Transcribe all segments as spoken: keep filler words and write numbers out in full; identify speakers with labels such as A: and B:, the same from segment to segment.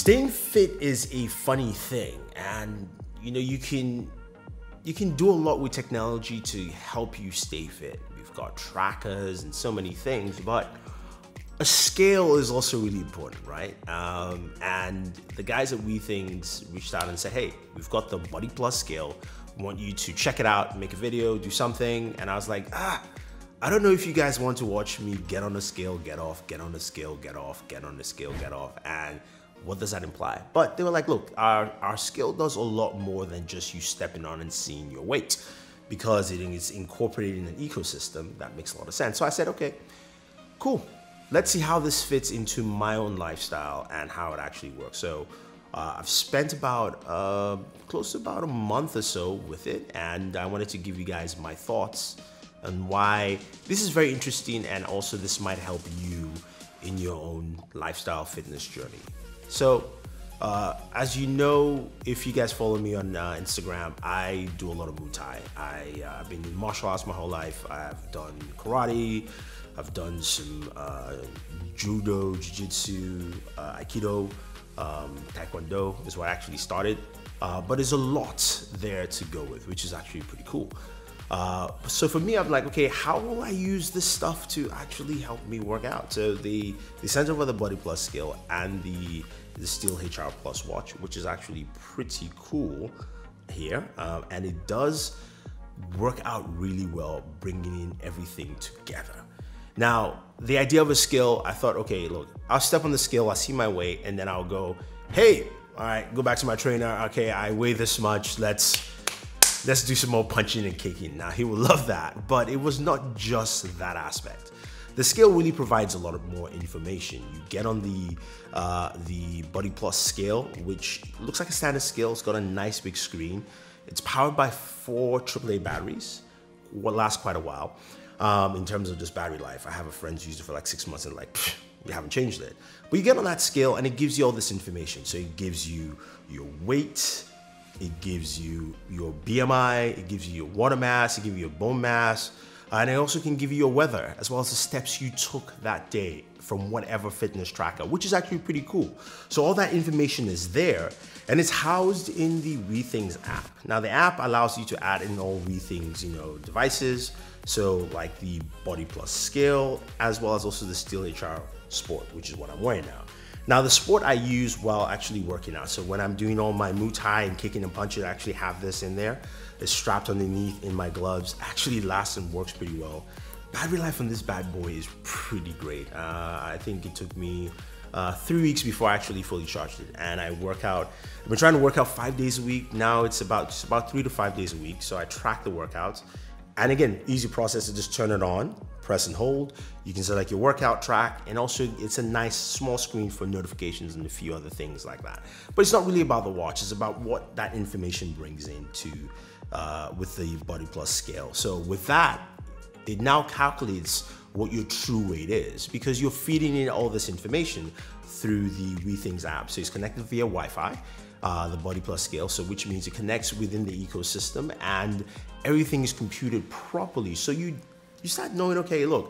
A: Staying fit is a funny thing, and you know you can you can do a lot with technology to help you stay fit. We've got trackers and so many things, but a scale is also really important, right? Um, and the guys at Withings reached out and said, hey, we've got the Body Plus scale. We want you to check it out, make a video, do something. And I was like, ah, I don't know if you guys want to watch me get on the scale, get off, get on the scale, get off, get on the scale, get off. And what does that imply? But they were like, look, our, our scale does a lot more than just you stepping on and seeing your weight, because it is incorporated in an ecosystem. That makes a lot of sense. So I said, okay, cool. Let's see how this fits into my own lifestyle and how it actually works. So uh, I've spent about uh, close to about a month or so with it, and I wanted to give you guys my thoughts on why this is very interesting, and also this might help you in your own lifestyle fitness journey. So uh, as you know, if you guys follow me on uh, Instagram, I do a lot of Muay Thai. I, uh, I've been in martial arts my whole life. I've done karate, I've done some uh, judo, jiu-jitsu, uh, aikido, um, taekwondo is where I actually started. Uh, but there's a lot there to go with, which is actually pretty cool. Uh, so for me, I'm like, okay, how will I use this stuff to actually help me work out? So the, the Center for the Body Plus scale and the, the Steel H R Plus watch, which is actually pretty cool here. Um, and it does work out really well, bringing in everything together. Now, the idea of a scale, I thought, okay, look, I'll step on the scale, I'll see my weight, and then I'll go, hey, all right, go back to my trainer. Okay, I weigh this much. Let's let's do some more punching and kicking. Now, he will love that, but it was not just that aspect. The scale really provides a lot of more information. You get on the uh, the Body Plus scale, which looks like a standard scale. It's got a nice big screen. It's powered by four triple A batteries, will last quite a while. Um, in terms of just battery life, I have a friend who used it for like six months and like, pff, we haven't changed it. But you get on that scale and it gives you all this information. So it gives you your weight, it gives you your B M I, it gives you your water mass, it gives you your bone mass, and it also can give you your weather, as well as the steps you took that day from whatever fitness tracker, which is actually pretty cool. So all that information is there, and it's housed in the Withings app. Now the app allows you to add in all Withings, you know, devices. So like the Body Plus scale, as well as also the Steel H R Sport, which is what I'm wearing now. Now the Sport I use while actually working out. So when I'm doing all my Muay Thai and kicking and punching, I actually have this in there. It's strapped underneath in my gloves. Actually lasts and works pretty well. Battery life on this bad boy is pretty great. Uh, I think it took me uh, three weeks before I actually fully charged it. And I work out, I've been trying to work out five days a week. Now it's about, just about three to five days a week. So I track the workouts. And again, easy process to just turn it on, press and hold. You can select your workout track, and also it's a nice small screen for notifications and a few other things like that. But it's not really about the watch, it's about what that information brings into uh, with the Body Plus scale. So with that, it now calculates what your true weight is, because you're feeding in all this information through the Withings app. So it's connected via Wi-Fi. Uh, the Body Plus scale, so which means it connects within the ecosystem and everything is computed properly. So you you start knowing, okay, look,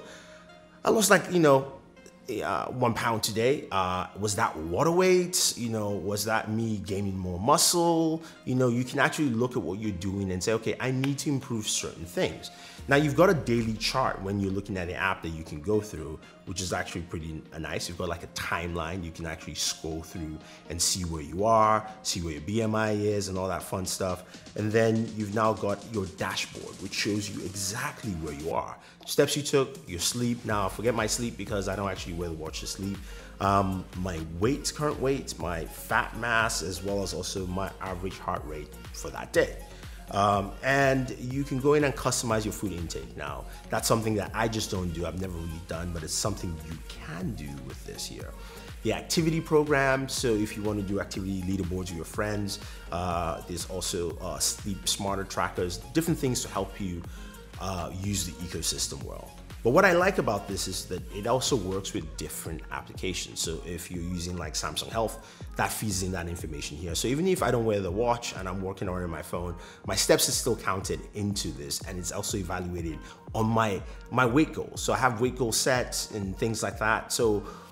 A: I lost like, you know, uh, one pound today. Uh, was that water weight? You know, was that me gaining more muscle? You know, you can actually look at what you're doing and say, okay, I need to improve certain things. Now you've got a daily chart when you're looking at the app that you can go through, which is actually pretty nice. You've got like a timeline. You can actually scroll through and see where you are, see where your B M I is and all that fun stuff. And then you've now got your dashboard, which shows you exactly where you are. Steps you took, your sleep. Now forget my sleep because I don't actually wear the watch to sleep. Um, my weight, current weight, my fat mass, as well as also my average heart rate for that day. Um, and you can go in and customize your food intake. Now, that's something that I just don't do. I've never really done, but it's something you can do with this here. The activity program, so if you want to do activity leaderboards with your friends, uh, there's also uh, sleep smarter trackers, different things to help you uh, use the ecosystem well. But what I like about this is that it also works with different applications. So if you're using like Samsung Health, that feeds in that information here. So even if I don't wear the watch and I'm working on my phone, my steps is still counted into this, and it's also evaluated on my, my weight goals. So I have weight goal sets and things like that. So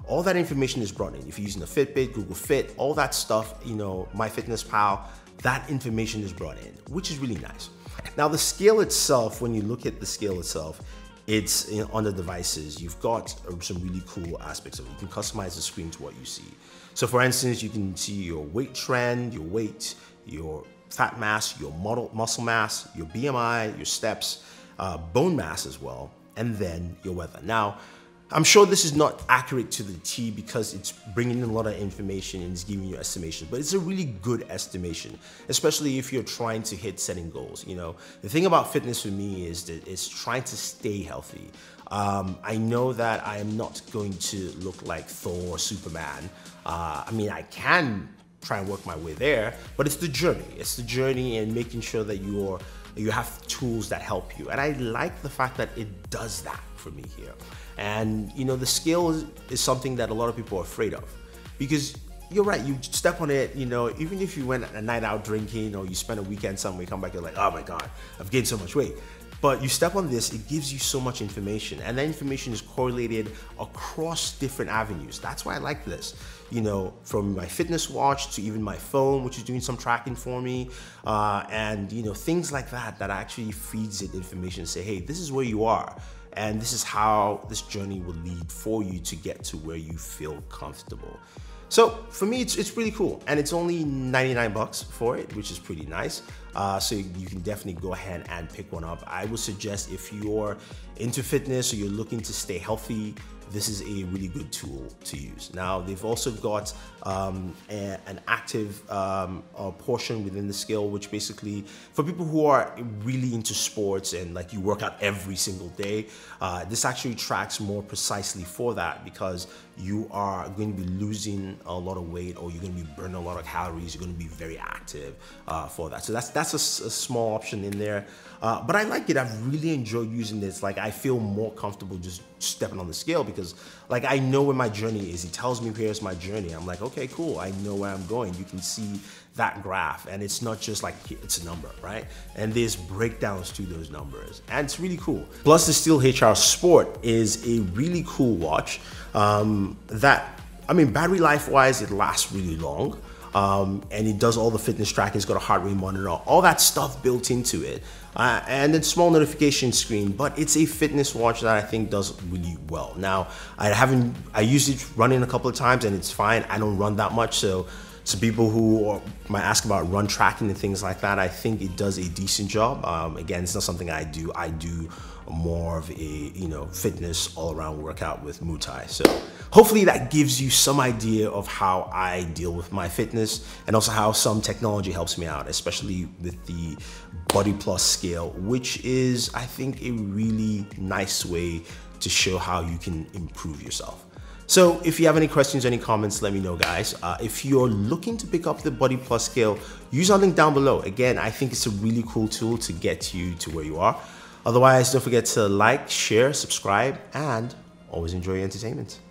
A: all that information is brought in. If you're using a Fitbit, Google Fit, all that stuff, you know, MyFitnessPal, that information is brought in, which is really nice. Now the scale itself, when you look at the scale itself, it's you know, on the devices, you've got some really cool aspects of it. You can customize the screen to what you see. So for instance, you can see your weight trend, your weight, your fat mass, your model, muscle mass, your B M I, your steps, uh, bone mass as well, and then your weather. Now, I'm sure this is not accurate to the T because it's bringing in a lot of information and it's giving you estimation, but it's a really good estimation, especially if you're trying to hit setting goals. You know, the thing about fitness for me is that it's trying to stay healthy. Um, I know that I am not going to look like Thor or Superman. Uh, I mean, I can try and work my way there, but it's the journey. It's the journey and making sure that you're you have tools that help you. And I like the fact that it does that for me here. And you know, the scale is, is something that a lot of people are afraid of, because you're right, you step on it, you know, even if you went a night out drinking or you spend a weekend somewhere, you come back, you're like, oh my God, I've gained so much weight. But you step on this, it gives you so much information, and that information is correlated across different avenues. That's why I like this. You know, from my fitness watch to even my phone, which is doing some tracking for me, uh, and you know, things like that, that actually feeds it information and say, hey, this is where you are, and this is how this journey will lead for you to get to where you feel comfortable. So for me, it's, it's really cool, and it's only ninety-nine bucks for it, which is pretty nice. Uh, so you can definitely go ahead and pick one up. I would suggest if you're into fitness or you're looking to stay healthy, this is a really good tool to use. Now, they've also got um, a, an active um, uh, portion within the scale, which basically, for people who are really into sports and like you work out every single day, uh, this actually tracks more precisely for that, because you are going to be losing a lot of weight, or you're going to be burning a lot of calories. You're going to be very active uh, for that. So that's that's a, a small option in there. Uh, but I like it. I've really enjoyed using this. Like, I feel more comfortable just stepping on the scale, because like I know where my journey is. He tells me here's my journey. I'm like, okay, cool. I know where I'm going. You can see that graph, and it's not just like it's a number, right? And there's breakdowns to those numbers, and it's really cool. Plus, the Steel H R Sport is a really cool watch. Um, that, I mean, battery life wise, it lasts really long. Um, and it does all the fitness tracking. It's got a heart rate monitor, all that stuff built into it. Uh, and then small notification screen, but it's a fitness watch that I think does really well. Now, I haven't, I used it running a couple of times and it's fine. I don't run that much. So, so people who are, might ask about run tracking and things like that, I think it does a decent job. Um, again, it's not something I do. I do more of a, you know, fitness all around workout with Muay Thai. So hopefully that gives you some idea of how I deal with my fitness, and also how some technology helps me out, especially with the Body Plus scale, which is, I think, a really nice way to show how you can improve yourself. So if you have any questions, any comments, let me know, guys. Uh, if you're looking to pick up the Body Plus scale, use our link down below. Again, I think it's a really cool tool to get you to where you are. Otherwise, don't forget to like, share, subscribe, and always enjoy your entertainment.